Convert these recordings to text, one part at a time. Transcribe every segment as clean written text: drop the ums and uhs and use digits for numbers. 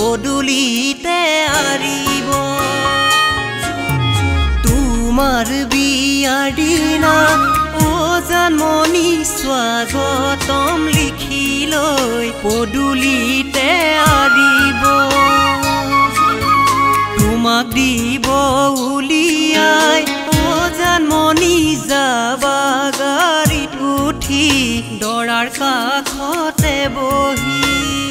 পদূলিতে আৰিব তোমাৰ বিয়াৰ দিনা জানমণি স্বাগতম লিখি লৈ পদূলিতে আৰিব তোমাক দিব উলিয়াই জানমণি যাবা গাড়ীত উঠি দৰাৰ কাষতে বহি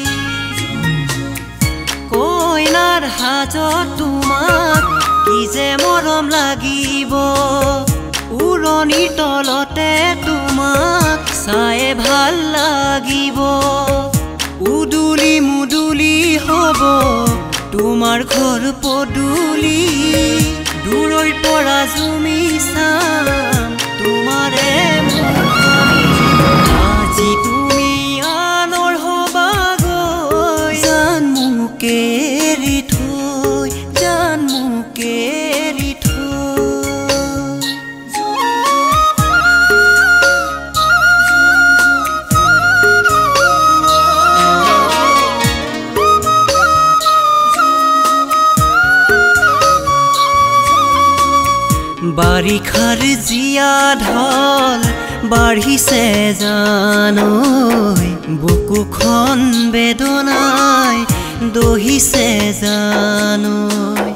কইনাৰ হাজত তোমাক কি যে মৰম লাগিব উৰণিৰ তলতে তোমাক চাই ভাল লাগিব উদুলি মুদুলি হ'ব তোমাৰ ঘৰ পদূলি দূৰৰ পৰা জুমি চাম তোমাৰে আজি তুমি আনৰ হবাগৈ জান মোক এৰি থৈ জান মোক এৰি থৈ বাৰিষাৰ জিয়া ঢল বাঢ়িছে জানৈ বুকুখন বেদনাই দহিছে জানৈ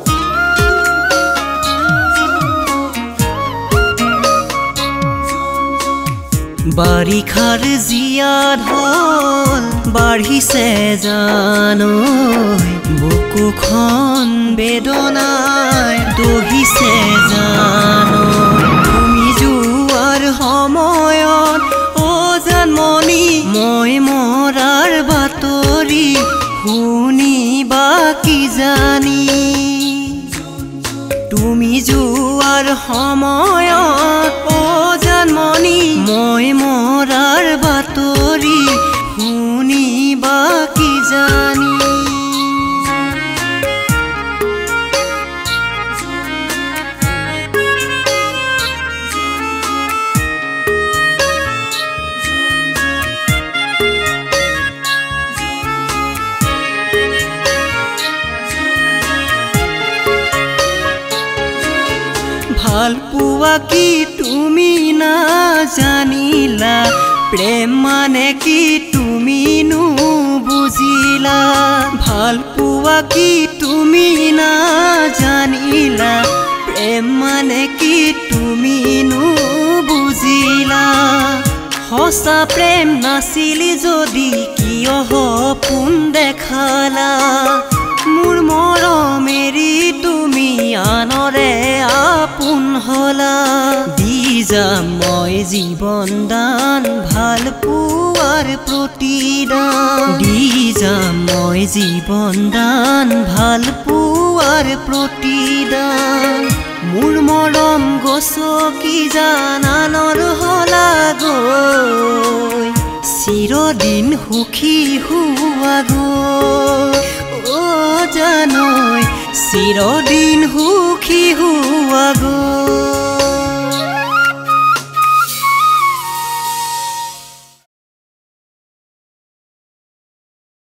বাৰিষাৰ জিয়া ঢল বাঢ়িছে জানৈ বুকুখন বেদনাই দহিছে জানৈ তুমি যোৱাৰ সময়ত জানমণি মই মৰাৰ বাতৰি শুনিবা কি জানি তুমি যোৱাৰ সময়ত জানমণি মই মৰাৰ বাতৰি শুনিবা কি জানি ভাল পোৱা কি তুমি না জানিলা প্ৰেম মানে কি তুমি নো বুজিলা ভাল পোৱা কি তুমি না জানিলা প্ৰেম মানে কি তুমি নো বুজিলা সঁচা প্ৰেম নাছিলি যদি কিয় সপোন দেখালা মোৰ মৰম এৰি তুমি আনৰে আপোন হলা দি যাম মই জীৱন দান ভাল পোৱাৰ প্ৰতিদান দি যাম মই জীৱন দান ভাল পোৱাৰ প্ৰতিদান মোৰ মৰম গছকি জানানৰ হলা গৈ চিৰদিন সুখী হোৱা গৈ জানৈ চিৰদিন সুখী